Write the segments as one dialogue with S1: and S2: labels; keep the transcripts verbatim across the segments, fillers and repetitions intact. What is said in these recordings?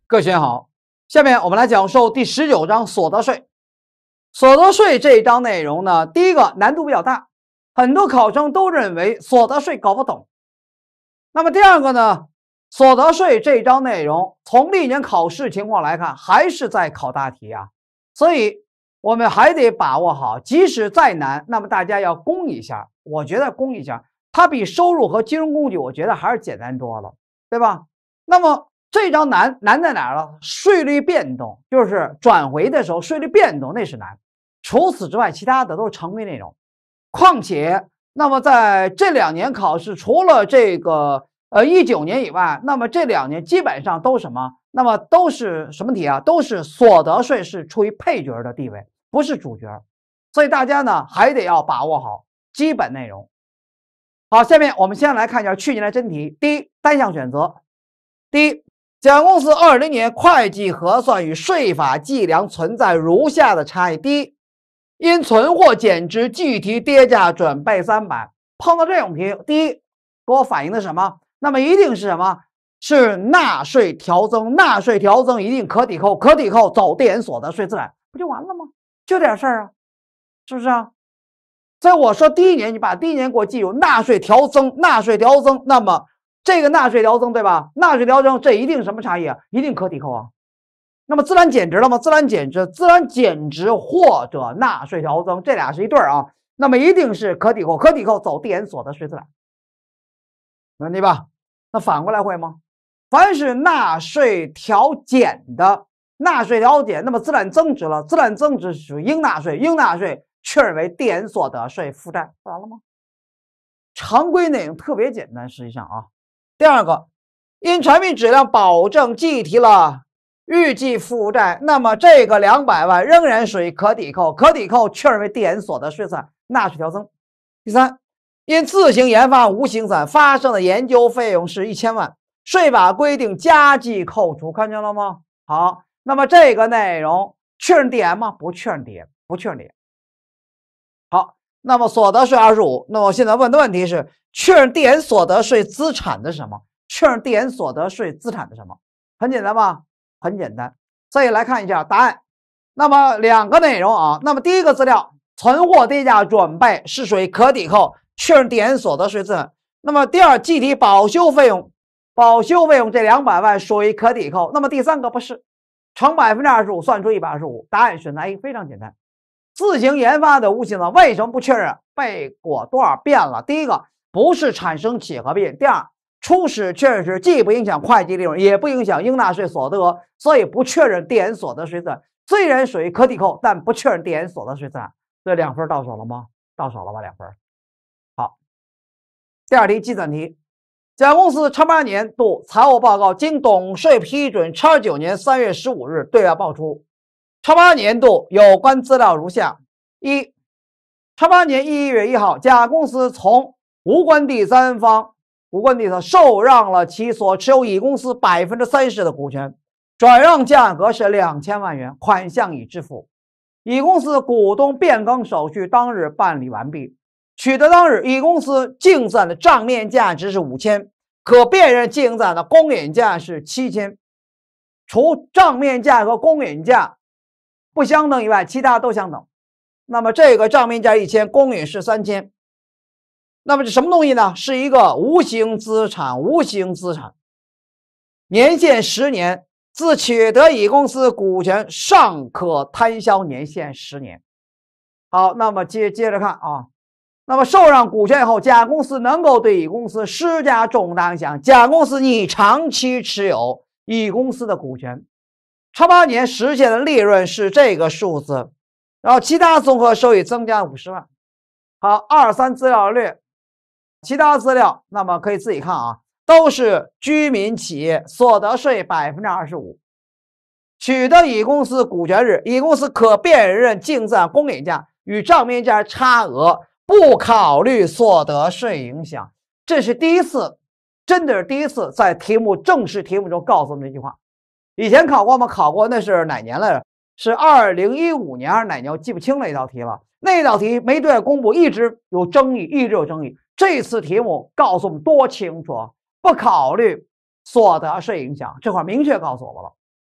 S1: 各位学员好，下面我们来讲授第十九章所得税。所得税这一章内容呢，第一个难度比较大，很多考生都认为所得税搞不懂。那么第二个呢，所得税这一章内容从历年考试情况来看，还是在考大题啊，所以我们还得把握好，即使再难，那么大家要攻一下。我觉得攻一下，它比收入和金融工具，我觉得还是简单多了，对吧？那么这章难难在哪儿了？税率变动，就是转回的时候税率变动，那是难。除此之外，其他的都是常规内容。况且，那么在这两年考试，除了这个呃一九年以外，那么这两年基本上都什么？那么都是什么题啊？都是所得税是处于配角的地位，不是主角。所以大家呢还得要把握好基本内容。好，下面我们先来看一下去年的真题。第一，单项选择。第一，甲公司二零年会计核算与税法计量存在如下的差异：第一，因存货减值具体跌价准备三百。碰到这种题，第一给我反映的什么？那么一定是什么？是纳税调增，纳税调增一定可抵扣，可抵扣走递延所得税自然，不就完了吗？就这点事儿啊，是不是啊？所以我说第一年你把第一年给我记住，纳税调增，纳税调增，那么这个纳税调增对吧？纳税调增这一定什么差异啊？一定可抵扣啊。那么自然减值了吗？自然减值，自然减值或者纳税调增，这俩是一对儿啊。那么一定是可抵扣，可抵扣走递延所得税自然，没问题吧？那反过来会吗？凡是纳税调减的，纳税调减，那么自然增值了，自然增值属于应纳税，应纳税确认为递延所得税负债，完了吗？常规内容特别简单，实际上啊。第二个，因产品质量保证计提了预计负债，那么这个两百万仍然属于可抵扣，可抵扣确认为递延所得税自然，纳税调增。第三，因自行研发无形产发生的研究费用是一千万，税法规定加计扣除，看见了吗？好，那么这个内容确认递延吗？不确认递延，不确认递延。好，那么所得税二十五，那么我现在问的问题是，确认递延所得税资产的什么？确认递延所得税资产的什么？很简单吧？很简单。所以来看一下答案。那么两个内容啊，那么第一个资料，存货跌价准备是属于可抵扣，确认递延所得税资产。那么第二，计提保修费用，保修费用这两百万属于可抵扣。那么第三个不是，乘百分之二十五算出一百二十五，答案选择 A， 非常简单。自行研发的无形呢，为什么不确认？背过多少遍了？第一个不是产生企合并，第二初始确认时既不影响会计利润，也不影响应纳税所得，所以不确认递延所得税自然。虽然属于可抵扣，但不确认递延所得税自然。这两分到手了吗？到手了吧？两分。好，第二题计算题。甲公司叉八年度财务报告经董事批准，叉九年三月十五日对外报出。叉八年度有关资料如下：一、叉八年一月一号，甲公司从无关第三方、无关第三受让了其所持有乙公司百分之三十的股权，转让价格是两千万元，款项已支付。乙公司股东变更手续当日办理完毕，取得当日，乙公司净资产的账面价值是五千，可辨认净资产的公允价是七千。除账面价和公允价不相等以外，其他都相等。那么这个账面价一千，公允是三千。那么这什么东西呢？是一个无形资产，无形资产，年限十年，自取得乙公司股权尚可摊销年限十年。好，那么接接着看啊，那么受让股权以后，甲公司能够对乙公司施加重大影响。甲公司拟长期持有乙公司的股权。叉八年实现的利润是这个数字，然后其他综合收益增加五十万。好，二三资料略，其他资料那么可以自己看啊，都是居民企业，所得税百分之二十五。取得乙公司股权日，乙公司可辨认净资产公允价与账面价差额，不考虑所得税影响。这是第一次，真的是第一次在题目正式题目中告诉我们这句话。以前考过吗？考过，那是哪年来着？是二零一五年还是哪年？我记不清那道题了。那道题没对外公布，一直有争议，一直有争议。这次题目告诉我们多清楚，不考虑所得税影响，这块明确告诉我们了。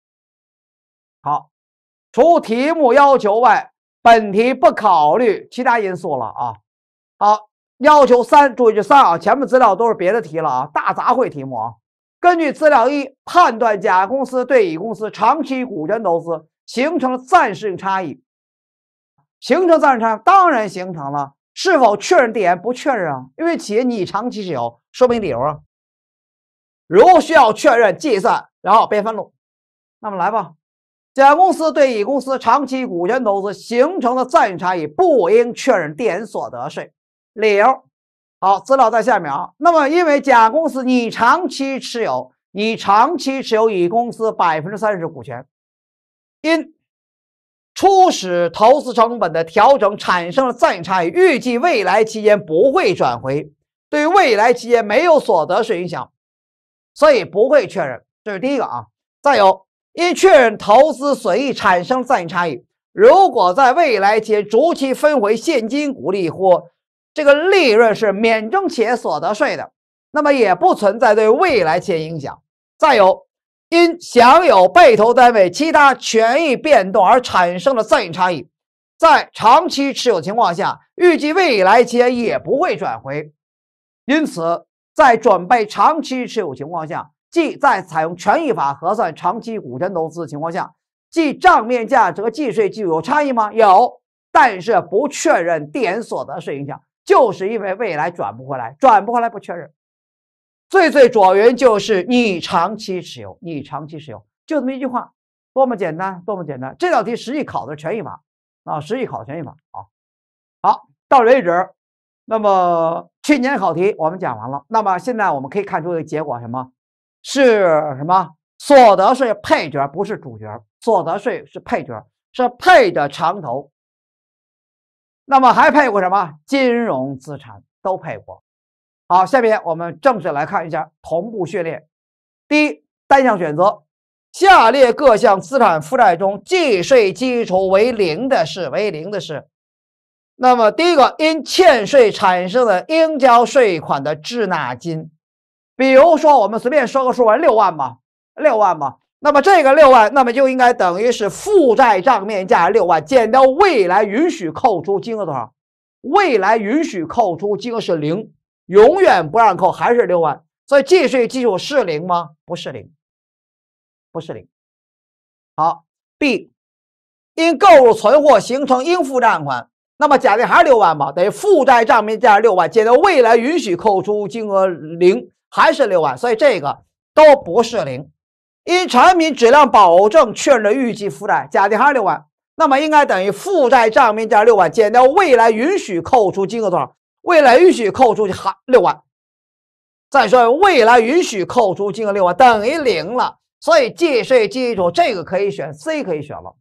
S1: 好，除题目要求外，本题不考虑其他因素了啊。好，要求三，注意这三啊，前面资料都是别的题了啊，大杂烩题目啊。根据资料一，判断甲公司对乙公司长期股权投资形成了暂时性差异，形成暂时差异，当然形成了。是否确认点？不确认啊，因为企业你长期持有，说明理由啊。如需要确认，计算，然后编分录。那么来吧，甲公司对乙公司长期股权投资形成的暂时差异，不应确认点所得税。理由，好，资料在下面啊。那么因为甲公司你长期持有，你长期持有乙公司百分之三十股权，因初始投资成本的调整产生了暂时差异，预计未来期间不会转回，对未来期间没有所得税影响，所以不会确认。这是第一个啊。再有，因确认投资损益产生暂时差异，如果在未来期间逐期分回现金股利或这个利润是免征企业所得税的，那么也不存在对未来期间影响。再有，因享有被投单位其他权益变动而产生的暂时差异，在长期持有情况下，预计未来期间也不会转回。因此，在准备长期持有情况下，即在采用权益法核算长期股权投资情况下，即账面价值和计税基础有差异吗？有，但是不确认点所得税影响，就是因为未来转不回来，转不回来不确认。最最主要原因就是你长期持有，你长期持有，就这么一句话，多么简单，多么简单。这道题实际考的是权益法啊，实际考权益法啊。好，到这为止。那么去年考题我们讲完了，那么现在我们可以看出一个结果，什么？是什么？所得税配角，不是主角，所得税是配角，是配的长投。那么还配过什么？金融资产都配过。好，下面我们正式来看一下同步序列。第一，单项选择，下列各项资产负债中计税基础为零的是为零的是。那么第一个，因欠税产生的应交税款的滞纳金，比如说我们随便说个数，六万吧，六万吧。那么这个六万，那么就应该等于是负债账面价六万减掉未来允许扣除金额多少？未来允许扣除金额是零。永远不让扣，还是六万，所以计税基础是零吗？不是零，不是零。好 ，B， 因购入存货形成应付账款，那么假定还是六万吧，等于负债账面价六万减掉未来允许扣除金额零，还是六万，所以这个都不是零。因产品质量保证确认的预计负债，假定还是六万，那么应该等于负债账面价六万减掉未来允许扣除金额多少？未来允许扣除还六万，再说未来允许扣除金额六万等于零了，所以计税基础这个可以选 C， 可以选了。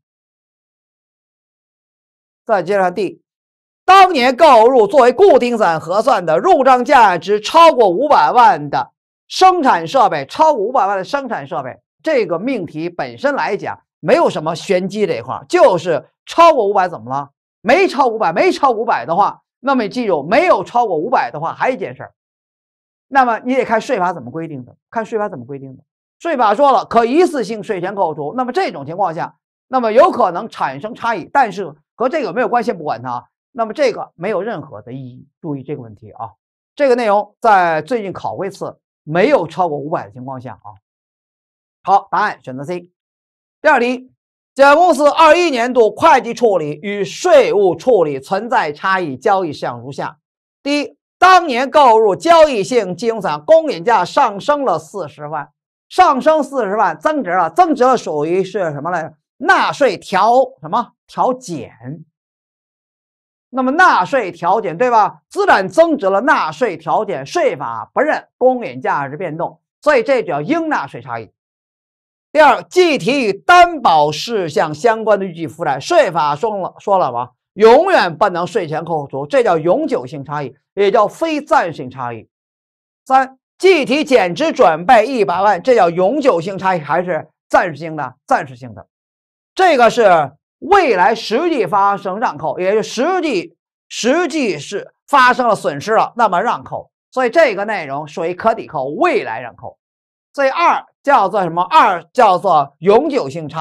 S1: 再接着 D， 当年购入作为固定资产核算的入账价值超过五百万的生产设备，超过五百万的生产设备，这个命题本身来讲没有什么玄机，这一块就是超过五百怎么了？没超五百，没超五百的话。那么你记住，没有超过五百的话，还有一件事儿，那么你得看税法怎么规定的，看税法怎么规定的。税法说了，可一次性税前扣除，那么这种情况下，那么有可能产生差异，但是和这个没有关系，不管它。那么这个没有任何的意义，注意这个问题啊。这个内容在最近考过一次，没有超过五百的情况下啊。好，答案选择 C。第二题。甲公司二一年度会计处理与税务处理存在差异，交易事项如下：第一，当年购入交易性金融资产公允价上升了四十万，上升四十万，增值了，增值了属于是什么来着？纳税调什么调减？那么纳税调减对吧？资产增值了，纳税调减，税法不认公允价值变动，所以这叫应纳税差异。第二，计提与担保事项相关的预计负债，税法说了说了吧，永远不能税前扣除，这叫永久性差异，也叫非暂时性差异。三，计提减值准备一百万，这叫永久性差异还是暂时性的？暂时性的。这个是未来实际发生让扣，也就实际实际是发生了损失了，那么让扣，所以这个内容属于可抵扣，未来让扣。所以二叫做什么？二叫做永久性差异，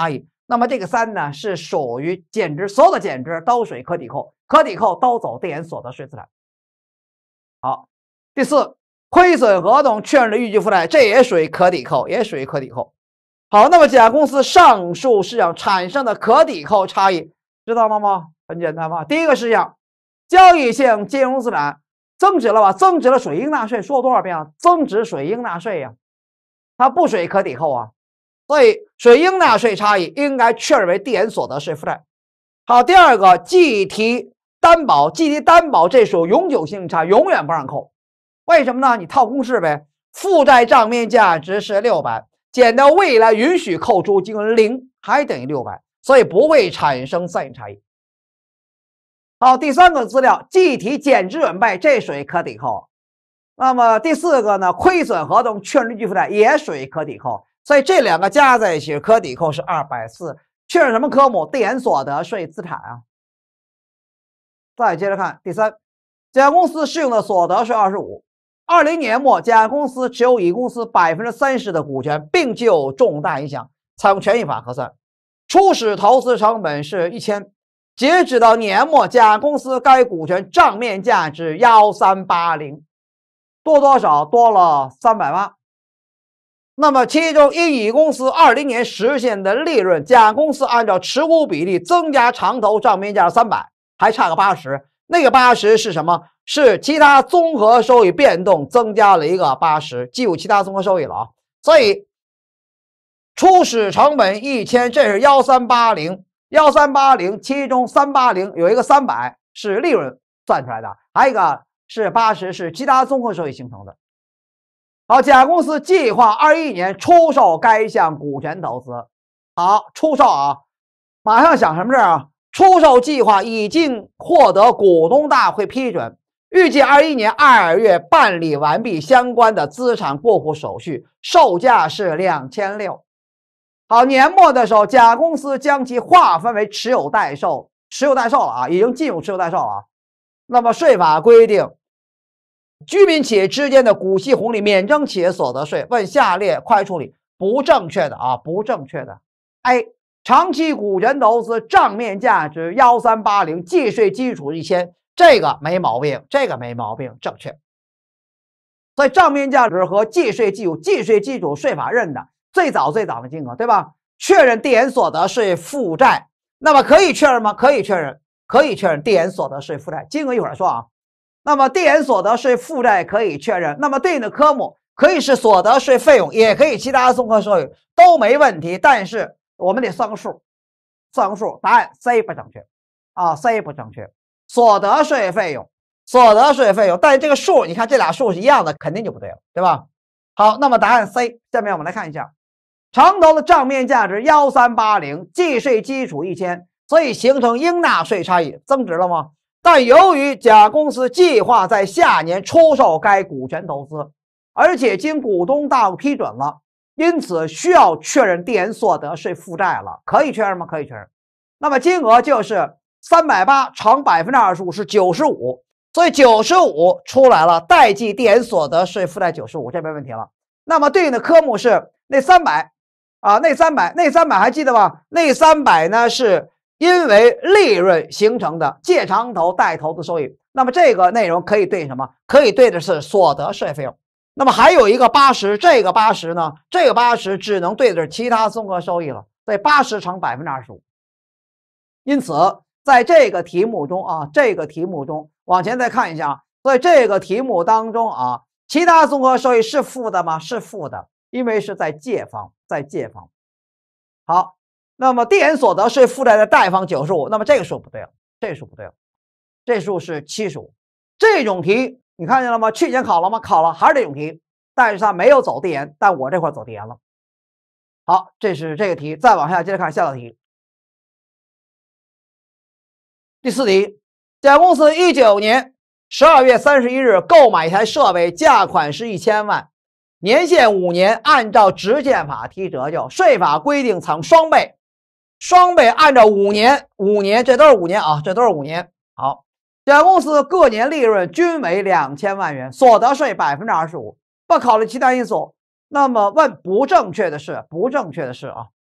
S1: 那么这个三呢，是属于减值，所有的减值都属于可抵扣，可抵扣都走递延所得税资产。好，第四，亏损合同确认的预计负债，这也属于可抵扣，也属于可抵扣。好，那么甲公司上述事项产生的可抵扣差异，知道了吗？很简单吧？第一个事项，交易性金融资产增值了吧？增值了属于应纳税，说多少遍啊？增值属于应纳税呀，它不属于可抵扣啊。所以属于应纳税差异，应该确认为递延所得税负债。好，第二个，计提担保，计提担保这属永久性差，永远不让扣。为什么呢？你套公式呗，负债账面价值是六百，减掉未来允许扣除金额零，还等于六百，所以不会产生算益差异。好，第三个资料，计提减值准备，这属于可抵扣。那么第四个呢，亏损合同确认预计负债也属于可抵扣。所以这两个加在一起，可抵扣是二百四十。确认什么科目？递延所得税资产啊。再接着看第三，甲公司适用的所得税二十五。二零年末，甲公司持有乙公司百分之三十的股权，并具有重大影响，采用权益法核算。初始投资成本是一千，截止到年末，甲公司该股权账面价值一三八零，多多少？多了三百万。那么其中因乙公司二零年实现的利润，甲公司按照持股比例增加长投账面价三百，还差个八十。那个八十是什么？是其他综合收益变动增加了一个八十，记住其他综合收益了啊。所以初始成本一千，这是一三八零，一三八零，其中三八零有一个三百是利润算出来的，还有一个是八十是其他综合收益形成的。好，甲公司计划二一年出售该项股权投资。好，出售啊，马上想什么事啊？出售计划已经获得股东大会批准，预计二一年二月办理完毕相关的资产过户手续，售价是两千六。好，年末的时候，甲公司将其划分为持有代售，持有代售了啊，已经进入持有代售了啊。那么税法规定，居民企业之间的股息红利免征企业所得税。问下列快处理不正确的啊，不正确的。A. 长期股权投资账面价值一三八零，计税基础一千，这个没毛病，这个没毛病，正确。所以账面价值和计税基础，计税基础税法认的最早最早的金额，对吧？确认递延所得税负债，那么可以确认吗？可以确认，可以确认递延所得税负债，金额一会儿说啊。那么递延所得税负债可以确认，那么对应的科目可以是所得税费用，也可以其他综合收益，都没问题。但是我们得算个数，算个数。答案 C 不正确啊 ，C 不正确。所得税费用，所得税费用，但是这个数你看这俩数是一样的，肯定就不对了，对吧？好，那么答案 C。下面我们来看一下，长投的账面价值一三八零，计税基础一千，所以形成应纳税差异，增值了吗？但由于甲公司计划在下年出售该股权投资，而且经股东大会批准了，因此需要确认递延所得税负债了。可以确认吗？可以确认。那么金额就是三百八乘百分之二十五是九十五，所以九十五出来了，代记递延所得税负债九十五，这没问题了。那么对应的科目是那三百啊，那三百，那三百还记得吧？那三百呢是因为利润形成的借长投代投资收益，那么这个内容可以对什么？可以对的是所得税费用。那么还有一个八十，这个八十呢？这个八十只能对的是其他综合收益了，所以八十乘百分之二十五。因此，在这个题目中啊，这个题目中往前再看一下，所以这个题目当中啊，其他综合收益是负的吗？是负的，因为是在借方，在借方。好。那么递延所得税负债的贷方九十五，那么这个数不对了，这个数不对了，这数是七十五。这种题你看见了吗？去年考了吗？考了，还是这种题，但是它没有走递延，但我这块走递延了。好，这是这个题，再往下接着看下道题。第四题，甲公司一九年十二月三十一日购买一台设备，价款是一千万，年限五年，按照直建法提折旧，税法规定采用双倍。双倍按照五年，五年这都是五年啊，这都是五年。好，甲公司各年利润均为两千万元，所得税百分之二十五，不考虑其他因素。那么问不正确的是，不正确的是啊，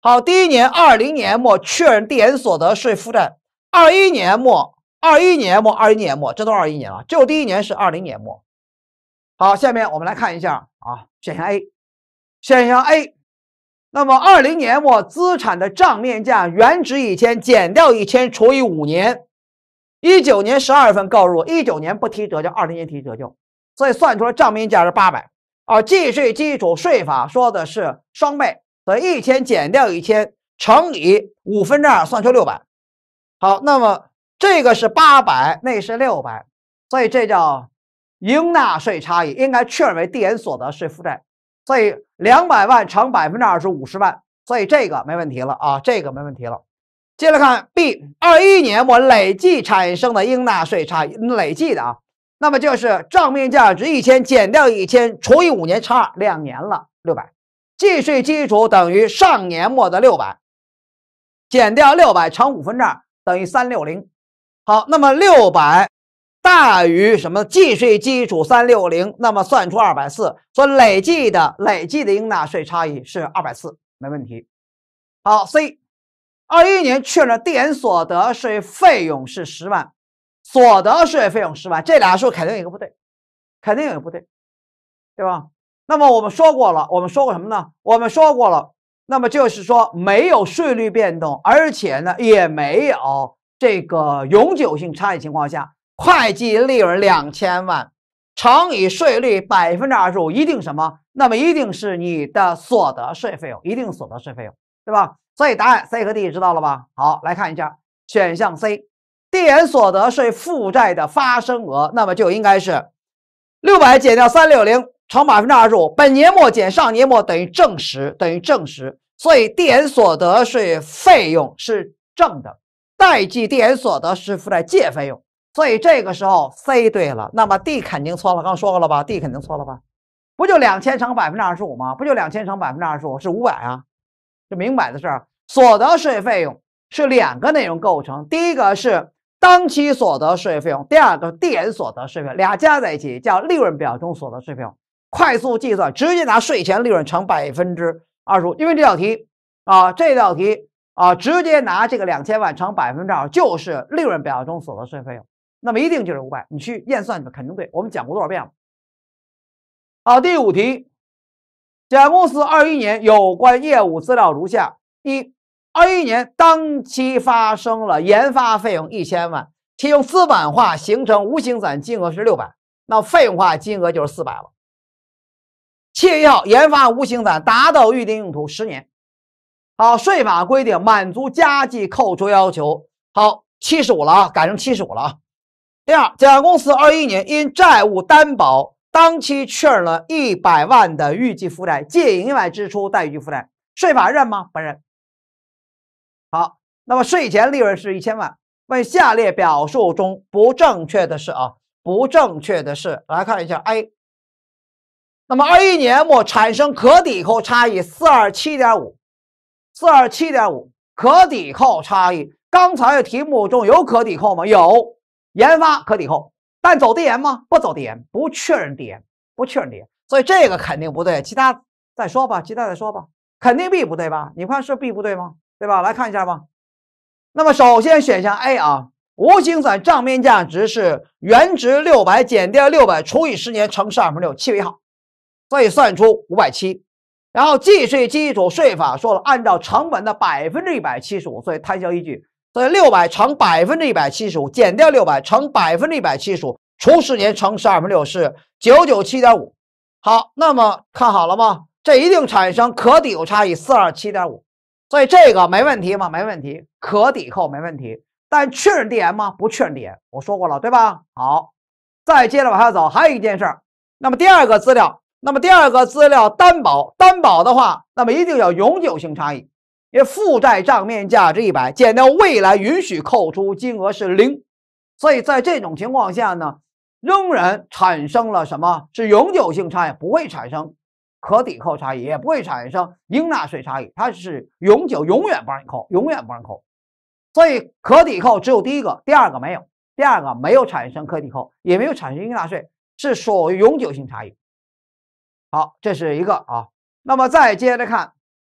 S1: 好，第一年二零年末确认递延所得税负债，二一年末、二一年末、二一年末，这都二一年了，就第一年是二零年末。好，下面我们来看一下啊，选项 A， 选项 A， 那么二零年末资产的账面价原值一千，减掉一千除以五年，一九年十二月份购入，一九年不提折旧，二零年提折旧，所以算出来账面价是八百，而计税基础税法说的是双倍，所以一千减掉一千乘以五分之二，算出六百。好，那么这个是八百，那是六百，所以这叫应纳税差异，应该确认为递延所得税负债。所以两百万乘百分之二是五十万，所以这个没问题了啊，这个没问题了。接着看 B， 二一年末累计产生的应纳税差异，累计的啊，那么就是账面价值一千减掉一千除以五年乘二，两年了六百，计税基础等于上年末的六百，减掉六百乘五分之二等于三百六十。好，那么六百大于什么？计税基础三百六十，那么算出二百四十，所以累计的累计的应纳税差异是二百四十，没问题。好 ，C， 二一年确认递延所得税费用是十万，所得税费用十万，这俩数肯定有一个不对，肯定有一个不对，对吧？那么我们说过了，我们说过什么呢？我们说过了，那么就是说没有税率变动，而且呢也没有这个永久性差异情况下，会计利润两千万乘以税率百分之二十五，一定什么？那么一定是你的所得税费用，一定所得税费用，对吧？所以答案 C 和 D 知道了吧？好，来看一下选项 C， 递延所得税负债的发生额，那么就应该是六百减掉三百六十乘百分之二十五，本年末减上年末等于正十，等于正十，所以递延所得税费用是正的，代记递延所得税负债借费用，所以这个时候 C 对了，那么 D 肯定错了，刚说过了吧 ？D 肯定错了吧？不就两千乘百分之二十五吗？不就两千乘百分之二十五是五百啊？这明摆的事儿，所得税费用是两个内容构成，第一个是当期所得税费用，第二个递延所得税费用，俩加在一起叫利润表中所得税费用。快速计算，直接拿税前利润乘百分之二十五，因为这道题啊，这道题啊，直接拿这个两千万乘百分之二，就是利润表中所得税费用，那么一定就是五百，你去验算肯定对，我们讲过多少遍了。好，第五题，甲公司二一年有关业务资料如下：一、二一年当期发生了研发费用一千万，其中资本化形成无形资产金额是六百，那费用化金额就是四百了。七月一号，研发无形资产达到预定用途十年。好，税法规定满足加计扣除要求。好，七十五了啊，改成七十五了啊。第二，甲公司二一年因债务担保，当期确认了一百万的预计负债，借营业外支出贷预计负债，税法认吗？不认。好，那么税前利润是一千万。问下列表述中不正确的是啊，不正确的是，来看一下 A。那么二一年末产生可抵扣差异四二七点五， 四二七点五可抵扣差异，刚才的题目中有可抵扣吗？有，研发可抵扣，但走递延吗？不走递延，不确认递延，不确认递延，所以这个肯定不对，其他再说吧，其他再说吧，肯定 B 不对吧？你看是 B 不对吗？对吧？来看一下吧。那么首先选项 A 啊，无形资产账面价值是原值六百减掉六百除以十年乘十二分之六，七月一号，所以算出五百七十。然后计税基础税法说了，按照成本的百分之一百七十五，所以摊销依据，所以六百乘百分之一百七十五减掉六百乘百分之一百七十五除十年乘十二分之六是九百九十七点五。好，那么看好了吗？这一定产生可抵扣差异四二七点五，所以这个没问题吗？没问题，可抵扣没问题，但确认递延吗？不确认递延，我说过了，对吧？好，再接着往下走，还有一件事儿，那么第二个资料。那么第二个资料担保，担保的话，那么一定要永久性差异，因为负债账面价值一百减掉未来允许扣除金额是零，所以在这种情况下呢，仍然产生了什么？是永久性差异，不会产生可抵扣差异，也不会产生应纳税差异，它是永久，永远不让你扣，永远不让扣。所以可抵扣只有第一个，第二个没有，第二个没有产生可抵扣，也没有产生应纳税，是属于永久性差异。好，这是一个啊。那么再接着看，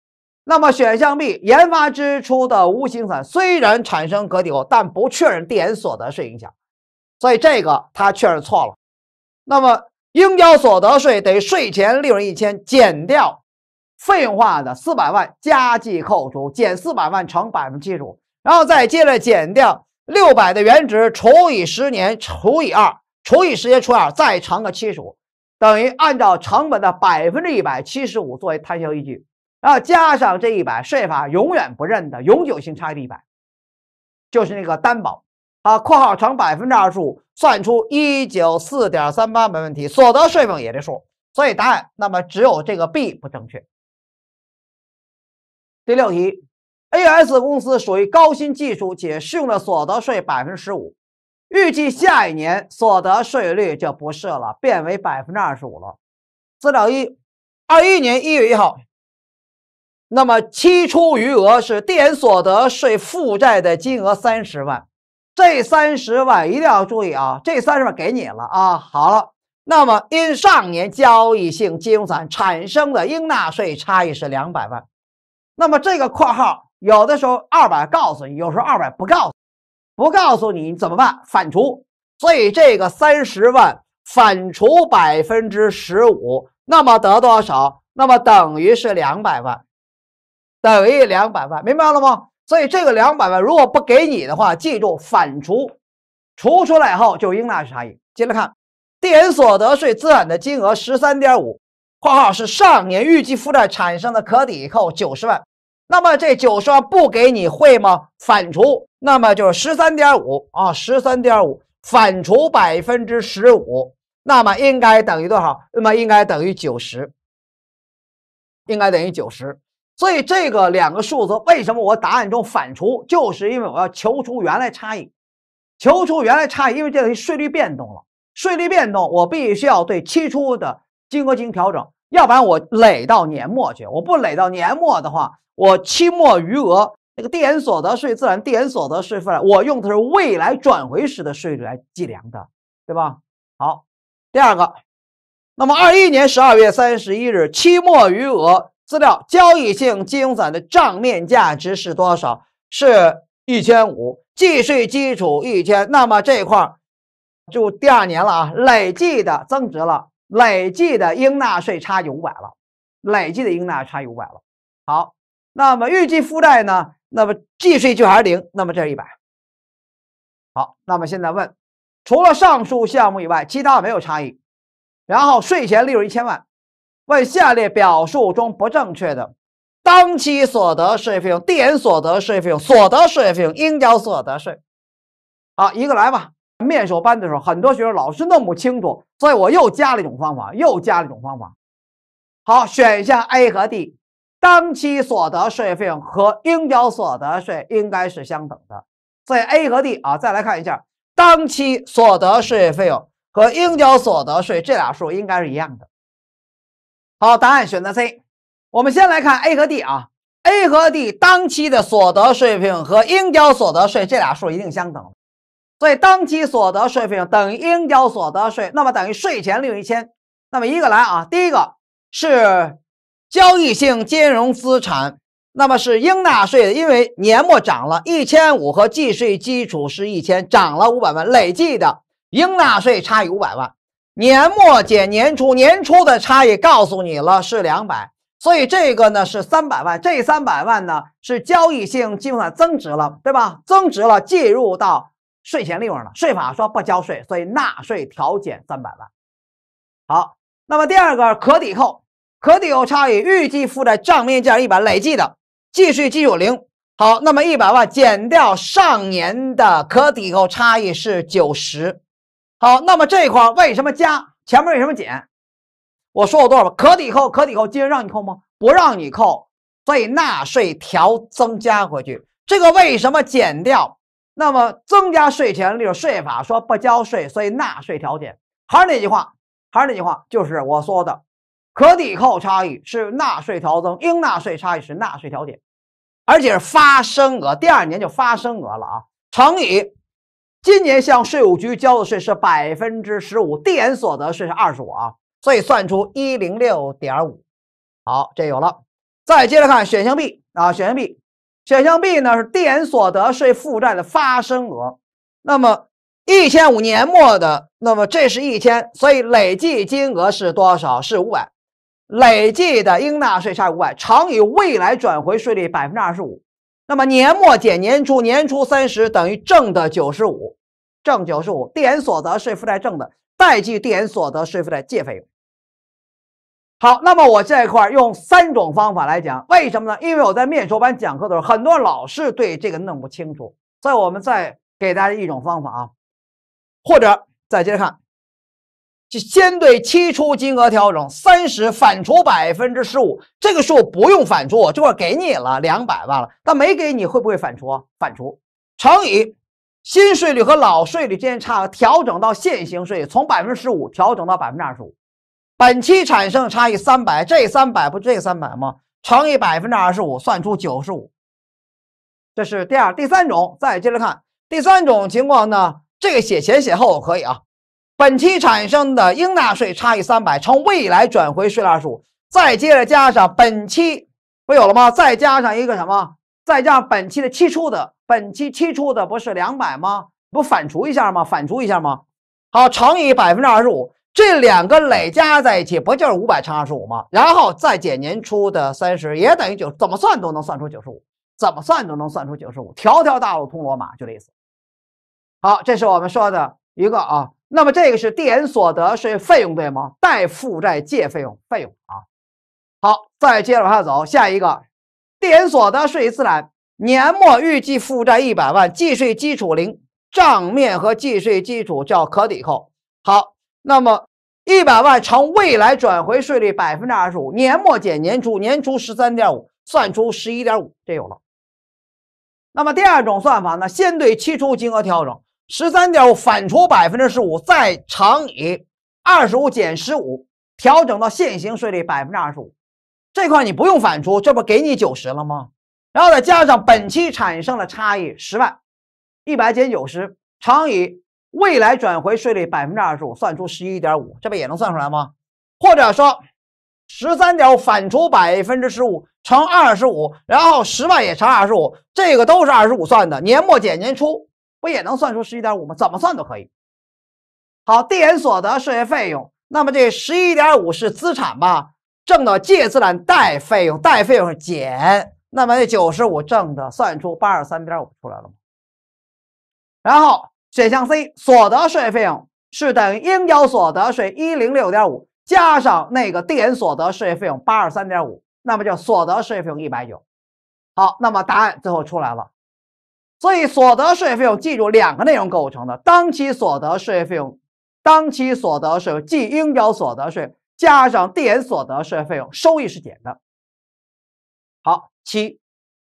S1: 那么选项 B， 研发支出的无形资产虽然产生可抵扣，但不确认递延所得税影响，所以这个它确认错了。那么应交所得税得税前利润一千减掉费用化的四百万加计扣除，减四百万乘百分之七十五，然后再接着减掉六百的原值除以十年除以二，除以十年除以二，再乘个七十五，等于按照成本的百分之一百七十五作为摊销依据，然后加上这一百，税法永远不认的永久性差异一百，就是那个担保啊，括号乘百分之二十五，算出一百九十四点三八没问题，所得税费也这数，所以答案那么只有这个 B 不正确。第六题 ，A S 公司属于高新技术且适用的所得税百分之十五，预计下一年所得税率就不是了，变为百分之二十五了。资料一，二一年一月一号。那么期初余额是递延所得税负债的金额三十万，这三十万一定要注意啊，这三十万给你了啊。好了，那么因上年交易性金融资产产生的应纳税差异是两百万，那么这个括号有的时候二百告诉你，有时候二百不告诉你，不告诉你怎么办？反除，所以这个三十万反除百分之十五，那么得多少？那么等于是两百万。等于两百万，明白了吗？所以这个两百万如果不给你的话，记住反除，除出来后就应纳税差异。接着看，递延所得税资产的金额 十三点五， 括号是上年预计负债产生的可抵扣九十万，那么这九十万不给你会吗？反除，那么就是 十三点五 啊 ,十三点五 反除百分之十五，那么应该等于多少？那么应该等于九十，应该等于九十。所以这个两个数字为什么我答案中反除，就是因为我要求出原来差异，求出原来差异，因为这里税率变动了，税率变动我必须要对期初的金额进行调整，要不然我累到年末去，我不累到年末的话，我期末余额那个递延所得税自然递延所得税负债，我用的是未来转回时的税率来计量的，对吧？好，第二个，那么二一年十二月三十一日期末余额资料交易性金融资产的账面价值是多少？是一千五百，计税基础一千，那么这块就第二年了啊，累计的增值了，累计的应纳税差异五百了，累计的应纳差异五百了。好，那么预计负债呢？那么计税就还是零，那么这是一百。好，那么现在问，除了上述项目以外，其他没有差异。然后税前利润一千万。问下列表述中不正确的，当期所得税费用、递延所得税费用、所得税费用、应交所得税。好，一个来吧。面授班的时候，很多学生老是弄不清楚，所以我又加了一种方法，又加了一种方法。好，选项 A 和 D， 当期所得税费用和应交所得税应该是相等的，所以 A 和 D 啊，再来看一下，当期所得税费用和应交所得税这俩数应该是一样的。好，答案选择 C。我们先来看 A 和 D 啊 ，A 和 D 当期的所得税费用和应交所得税这俩数一定相等，所以当期所得税费用等于应交所得税，那么等于税前利润一千。那么一个来啊，第一个是交易性金融资产，那么是应纳税的，因为年末涨了一千五和计税基础是一千，涨了五百万，累计的应纳税差异五百万。年末减年初，年初的差异告诉你了是两百，所以这个呢是三百万，这三百万呢是交易性金融资产增值了，对吧？增值了，计入到税前利润了，税法说不交税，所以纳税调减三百万。好，那么第二个可抵扣，可抵扣差异，预计负债账面价一百，累计的计税基础零。好，那么一百万减掉上年的可抵扣差异是九十。好，那么这一块为什么加？前面为什么减？我说过多少吧？可抵扣，可抵扣，今天让你扣吗？不让你扣，所以纳税调增加回去。这个为什么减掉？那么增加税前利润，税法说不交税，所以纳税调减。还是那句话，还是那句话，就是我说的，可抵扣差异是纳税调增，应纳税差异是纳税调减，而且是发生额，第二年就发生额了啊，乘以。今年向税务局交的税是百分之十五，递延所得税是二十五啊，所以算出一百零六点五。好，这有了。 再接着看选项 B 啊，选项 B， 选项 B 呢是递延所得税负债的发生额。那么一千五年末的，那么这是一千，所以累计金额是多少？是五百。累计的应纳税差五百，乘以未来转回税率百分之二十五。那么年末减年初，年初三十等于正的九十五，正九十五，递延所得税负债正的，代记递延所得税负债借费用。好，那么我这一块用三种方法来讲，为什么呢？因为我在面授班讲课的时候，很多老师对这个弄不清楚，所以我们再给大家一种方法啊，或者再接着看，就先对期初金额调整，三十反除百分之十五，这个数不用反除，这块给你了两百万了，但没给你会不会反除啊？反除，乘以新税率和老税率之间差额调整到现行税率，从百分之十五调整到百分之二十五。本期产生差异三百，这三百不这三百吗？乘以百分之二十五，算出九十五。这是第二、第三种。再接着看第三种情况呢，这个写前写后可以啊。本期产生的应纳税差异三百，乘未来转回税率二十五，再接着加上本期不有了吗？再加上一个什么？再加上本期的期初的，本期期初的不是两百吗？不反除一下吗？反除一下吗？好，乘以百分之二十五。这两个累加在一起，不就是五百乘二十五吗？然后再减年初的三十，也等于九，怎么算都能算出九十五，怎么算都能算出九十五，条条大路通罗马，就这意思。好，这是我们说的一个啊。那么这个是递延所得税费用，对吗？代负债借费用费用啊。好，再接着往下走，下一个递延所得税自然年末预计负债一百万，计税基础零，账面和计税基础叫可抵扣。好。那么一百万乘未来转回税率百分之二十五，年末减年初，年初十三点五，算出十一点五，这有了。那么第二种算法呢，先对期初金额调整，十三点五反除百分之十五，再乘以二十五减十五，调整到现行税率百分之二十五。这块你不用反除，这不给你九十了吗？然后再加上本期产生的差异十万，一百减九十乘以未来转回税率百分之二十五，算出十一点五，这不也能算出来吗？或者说十三点五反除百分之十五乘二十五，然后十万也乘二十五，这个都是二十五算的，年末减年初，不也能算出十一点五吗？怎么算都可以。好，递延所得税费用，那么这十一点五是资产吧？挣的借资产贷费用，贷费用是减，那么这九十五挣的算出八十三点五出来了吗？然后选项 C 所得税费用是等于应交所得税一百零六点五加上那个递延所得税费用八十三点五，那么叫所得税费用一百九十。好，那么答案最后出来了。所以所得税费用记住两个内容构成的，当期所得税费用，当期所得税即应交所得税加上递延所得税费用，收益是减的。好，七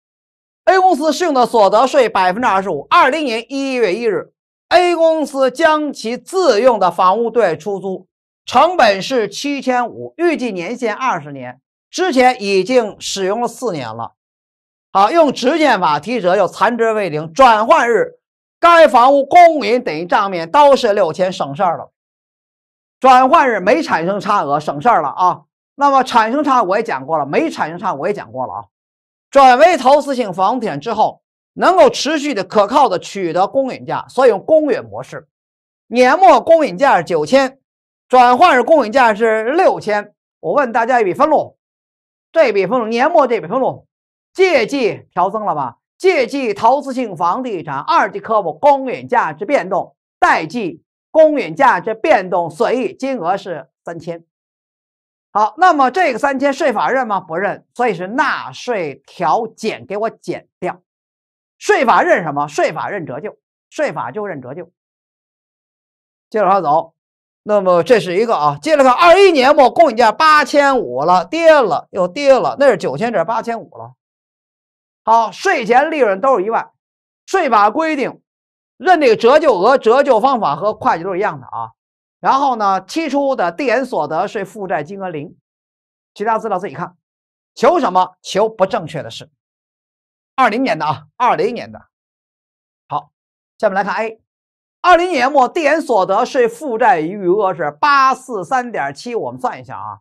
S1: A 公司适用的所得税百分之二十五，二零年一月一日 ，A 公司将其自用的房屋对外出租，成本是七千五百，预计年限二十年，之前已经使用了四年了。好，用直线法提折又残值为零，转换日该房屋公允等于账面都是六千，省事儿了。转换日没产生差额，省事儿了啊。那么产生差额我也讲过了，没产生差额我也讲过了啊。转为投资性房产之后，能够持续的可靠的取得公允价，所以用公允模式。年末公允价是九千，转换日公允价是六千。我问大家一笔分录，这笔分录年末这笔分录，借记调增了吧？借记投资性房地产二级科目公允价值变动，代记公允价值变动损益金额是三千。好，那么这个三千税法认吗？不认，所以是纳税调减，给我减掉。税法认什么？税法认折旧，税法就认折旧。接着往下走，那么这是一个啊，接着看二一年末公允价八千五了，跌了又跌了，那是九千，这是八千五了。好，税前利润都是一万，税法规定认这个折旧额、折旧方法和会计都是一样的啊。然后呢，期初的递延所得税负债金额零，其他资料自己看。求什么？求不正确的事。二零年的啊，二零年的。好，下面来看 A， 二零年末递延所得税负债余额是八四三点七，我们算一下啊，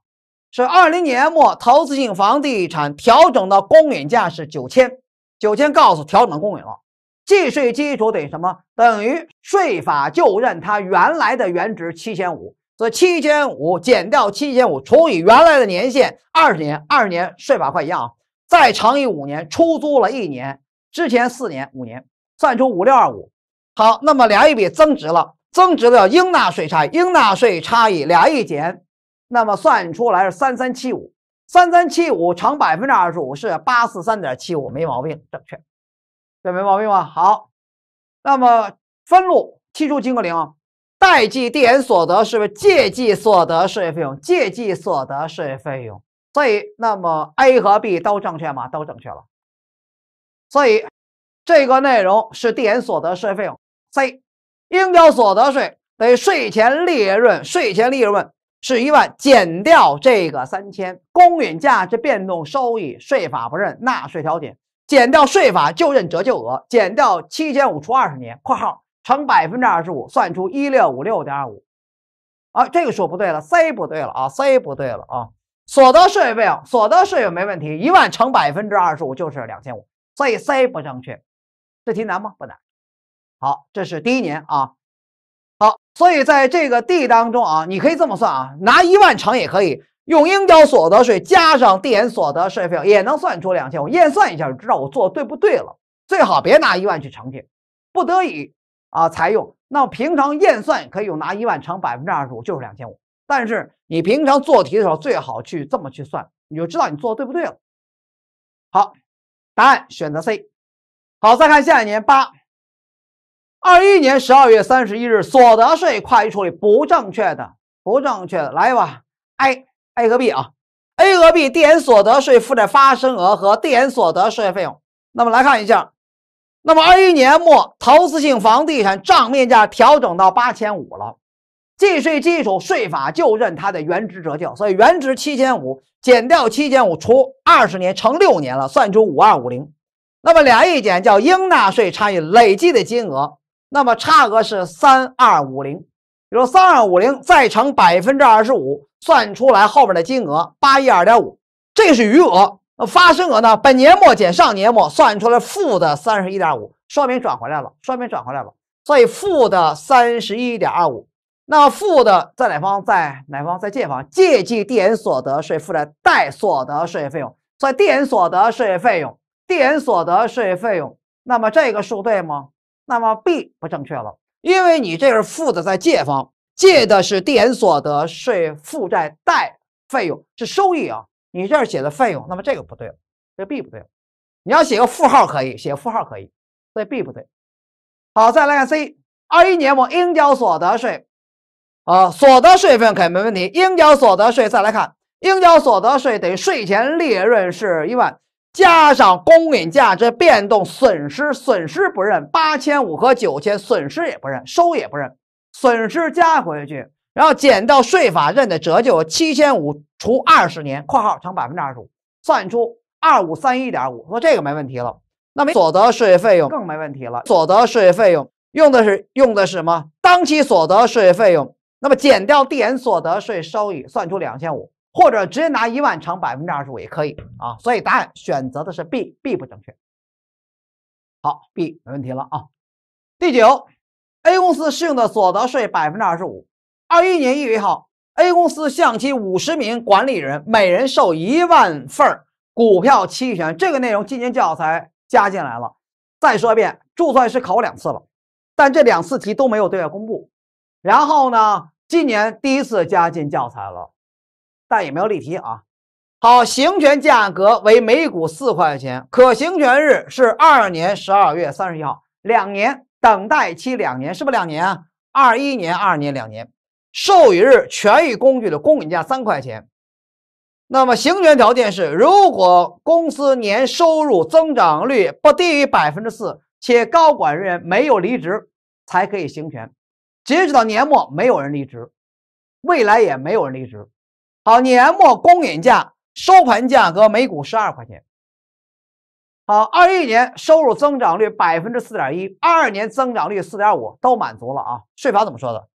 S1: 是二零年末投资性房地产调整到公允价是九千，九千告诉调整公允了，计税基础等于什么？等于税法就认它原来的原值七千五，所以七千五减掉七千五除以原来的年限二十年，二十年税法快一样，再乘以五年，出租了一年，之前四年五年，算出五六二五。好，那么俩一比增值了，增值的应纳税差异，应纳税差异俩一减。那么算出来是三三七五，三三七五乘百分之二十五是八四三点七五，没毛病，正确，这没毛病吧？好，那么分录期初金额零，代计递延所得是不是借记所得税费用？借记所得税费用，所以那么 A 和 B 都正确吗？都正确了，所以这个内容是递延所得税费用。C 应交所得税等于税前利润，税前利润是一万减掉这个三千，公允价值变动收益税法不认，纳税调减，减掉税法就认折旧额，减掉七千五除二十年（括号乘百分之二十五），算出一六五六点二五。啊，这个数不对了 ，C 不对了啊 ，C 不对了啊。所得税费用，所得税用没问题，一万乘百分之二十五就是两千五，所以 C 不正确。这题难吗？不难。好，这是第一年啊。好，所以在这个 D 当中啊，你可以这么算啊，拿一万乘也可以，用应交所得税加上递延所得税费用也能算出两千五，验算一下就知道我做的对不对了。最好别拿一万去乘去，不得已啊才用。那么平常验算可以用拿一万乘百分之二十五就是两千五，但是你平常做题的时候最好去这么去算，你就知道你做的对不对了。好，答案选择 C。好，再看下一年八。二一年十二月三十一日，所得税会计处理不正确的，不正确的，来吧 ，A A 和 B 啊 ，A 和 B 递延所得税负债发生额和递延所得税费用。那么来看一下，那么二一年末投资性房地产账面价调整到八千五了，计税基础税法就认它的原值折旧，所以原值七千五减掉七千五除二十年乘六年了，算出五二五零。那么俩一减叫应纳税差异累计的金额。那么差额是三二五零，比如三二五零再乘百分之二十五，算出来后面的金额八一二点五，这是余额。发生额呢，本年末减上年末，算出来负的三十一点五，说明转回来了，说明转回来了，所以负的三十一点二五。那么负的在哪方？在哪方？在借方，借记递延所得税负债贷所得税费用，所以递延所得税费用，递延所得税费用，那么这个数对吗？那么 B 不正确了，因为你这是负的在借方，借的是递延所得税负债贷费用是收益啊，你这儿写的费用，那么这个不对了，这 B 不对了。你要写个负号可以，写负号可以，所以 B 不对。好，再来看 C， 二一年末应交所得税，啊，所得税费用肯定没问题。应交所得税，再来看应交所得税等于税前利润是一万。加上公允价值变动损失，损失不认，八千五和九千损失也不认，收也不认，损失加回去，然后减到税法认的折旧七千五除二十年（括号乘百分之二十五），算出二五三一点五，说这个没问题了。那么所得税费用更没问题了，所得税费用用的是用的是什么？当期所得税费用，那么减掉递延所得税收益，算出两千五。或者直接拿一万乘百分之二十五也可以啊，所以答案选择的是 B，B 不正确。好 ，B 没问题了啊。第九 ，A 公司适用的所得税百分之二十五。二一年一月一号 ，A 公司向其五十名管理人每人授一万份股票期权，这个内容今年教材加进来了。再说一遍，注册师考过两次了，但这两次题都没有对外公布。然后呢，今年第一次加进教材了。但也没有例题啊。好，行权价格为每股四块钱，可行权日是二年十二月三十一号，两年，等待期两年，是不是两年啊？二一年、二年两年。授予日权益工具的公允价三块钱。那么行权条件是，如果公司年收入增长率不低于百分之四，且高管人员没有离职，才可以行权。截止到年末，没有人离职，未来也没有人离职。好，年末公允价收盘价格每股十二块钱。好，二一年收入增长率百分之四点一，二二年增长率四点五，都满足了啊。税法怎么说的？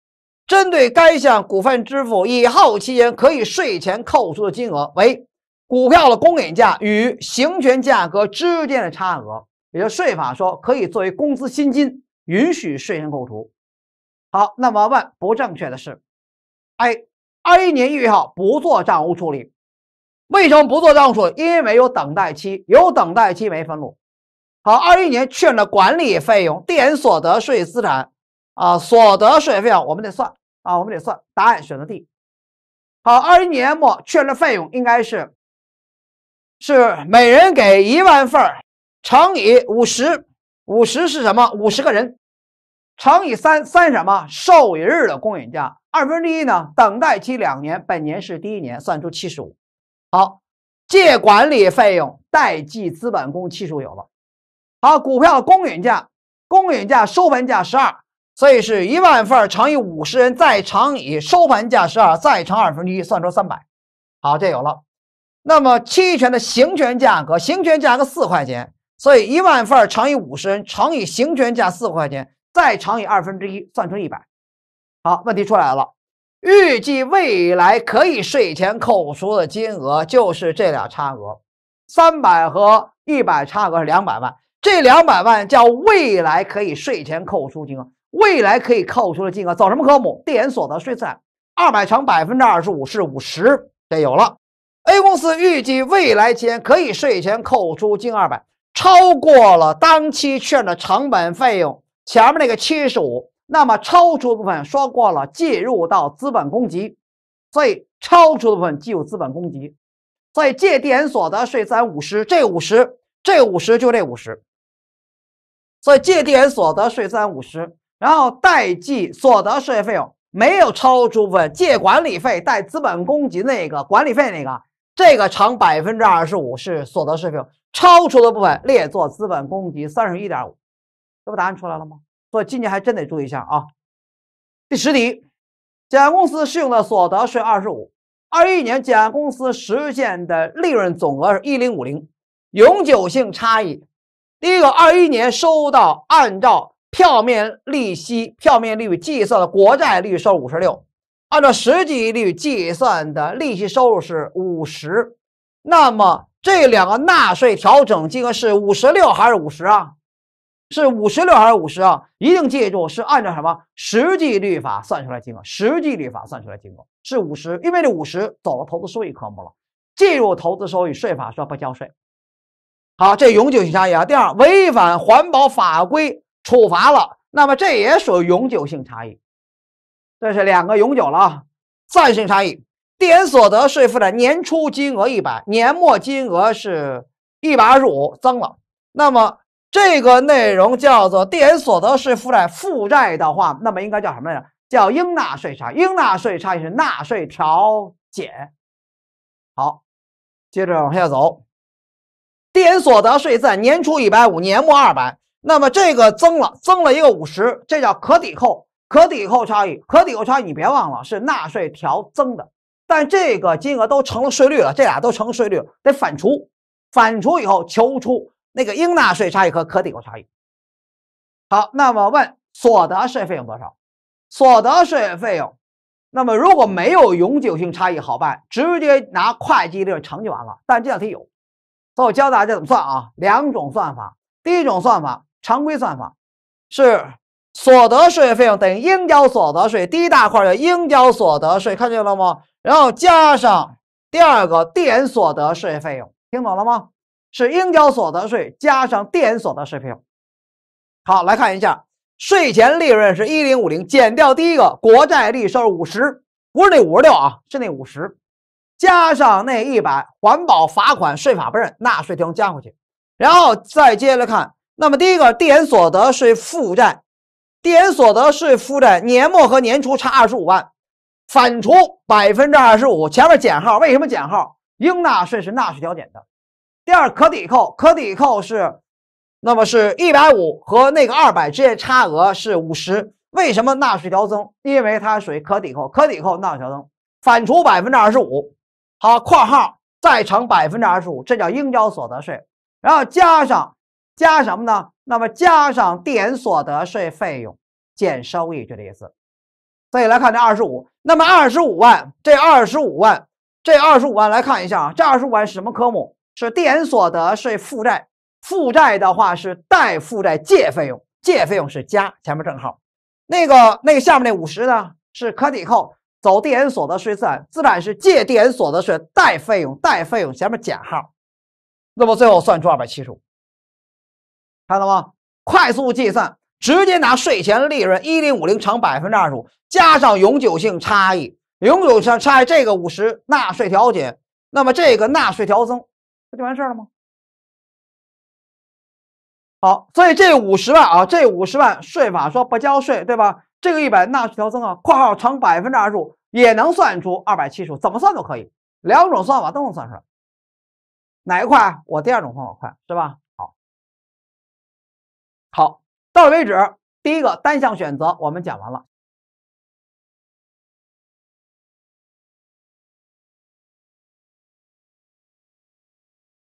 S1: 针对该项股份支付以后期间可以税前扣除的金额为股票的公允价与行权价格之间的差额，也就税法说可以作为公司薪金，允许税前扣除。好，那么问不正确的是 A， 二一年一月号不做账务处理。为什么不做账务处理？因为有等待期，有等待期没分录。好，二一年确认的管理费用、点所得税资产啊，所得税费用我们得算啊，我们得算。答案选择 D。好，二一年末确认的费用应该是是每人给一万份乘以五十，五十是什么？五十个人乘以三，三什么？授予日的公允价。二分之一呢？等待期两年，本年是第一年，算出七十五。好，借管理费用代计资本公七十五有了。好，股票的公允价，公允价收盘价十二，所以是一万份乘以五十人，再乘以收盘价十二，再乘二分之一，算出三百。好，这有了。那么期权的行权价格，行权价格四块钱，所以一万份乘以五十人乘以行权价四块钱，再乘以二分之一，算出一百。好，问题出来了。预计未来可以税前扣除的金额就是这俩差额，三百和一百差额是两百万，这两百万叫未来可以税前扣除金额，未来可以扣除的金额走什么科目？点所得税资产，二百乘百分之二十五是五十，这有了。A 公司预计未来期间可以税前扣除金二百，超过了当期确认的成本费用前面那个七十五。那么超出部分说过了，计入到资本公积，所以超出的部分计入资本公积，所以借点所得税资产五十，这五十，这五十就这五十，所以借点所得税资产五十，然后代计所得税费用没有超出部分，借管理费带资本公积那个管理费那个，这个乘百分之二十五是所得税费用，超出的部分列作资本公积三十一点五，这不答案出来了吗？所以今年还真得注意一下啊。第十题，甲公司适用的所得税二十五，二一年甲公司实现的利润总额是一零五零，永久性差异。第一个，二一年收到按照票面利息、票面利率计算的国债利率收入五十六，按照实际利率计算的利息收入是五十，那么这两个纳税调整金额是五十六还是五十啊？是五十六还是五十啊？一定记住是按照什么实际率法算出来金额，实际率法算出来金额是五十，因为这五十走了投资收益科目了，计入投资收益，税法说不交税。好，这永久性差异啊。第二，违反环保法规处罚了，那么这也属于永久性差异，这是两个永久了啊。暂时性差异，点所得税负债年初金额一百，年末金额是一百二十五，增了，那么这个内容叫做点所得税负债，负债的话，那么应该叫什么来着？叫应纳税差，应纳税差是纳税调减。好，接着往下走，点所得税在年初一百五，年末二百，那么这个增了，增了一个五十，这叫可抵扣，可抵扣差异，可抵扣差异你别忘了是纳税调增的，但这个金额都成了税率了，这俩都成税率了，得反除，反除以后求出那个应纳税差异和可抵扣差异。好，那么问所得税费用多少？所得税费用，那么如果没有永久性差异好办，直接拿会计例乘就完了。但这道题有，所以我教大家怎么算啊？两种算法。第一种算法，常规算法是所得税费用等于应交所得税，第一大块叫应交所得税，看见了吗？然后加上第二个点所得税费用，听懂了吗？是应交所得税加上点所得税费用。好，来看一下，税前利润是一零五零，减掉第一个国债利收入五十，不是那五十六啊，是那五十，加上那一百环保罚款税法不认，纳税调加回去，然后再接着看，那么第一个点所得税负债，点所得税负债年末和年初差二十五万，反除百分之二十五，前面减号，为什么减号？应纳税是纳税调减的。第二，可抵扣，可抵扣是，那么是一百五和那个二百之间差额是五十，为什么纳税调增？因为它属于可抵扣，可抵扣纳税调增，反除百分之二十五，好，括号再乘百分之二十五，这叫应交所得税，然后加上加什么呢？那么加上点所得税费用减收益，就这意思。 所以来看这二十五，那么二十五万，这二十五万，这二十五万来看一下啊，这二十五万是什么科目？是递延所得税负债，负债的话是贷负债借费用，借费用是加，前面正号。那个那个下面那五十呢是可抵扣，走递延所得税资产，资产是借递延所得税贷费用，贷费用前面减号，那么最后算出二百七十五，看到吗？快速计算。直接拿税前利润一零五零乘百分之二十五，加上永久性差异，永久性差异这个五十纳税调减，那么这个纳税调增，不就完事了吗？好，所以这五十万啊，这五十万税法说不交税，对吧？这个一百纳税调增啊，括号乘百分之二十五也能算出二百七十五，怎么算都可以，两种算法都能算出来。哪个快？我第二种方法快，是吧？好，好。到此为止，第一个单项选择我们讲完了。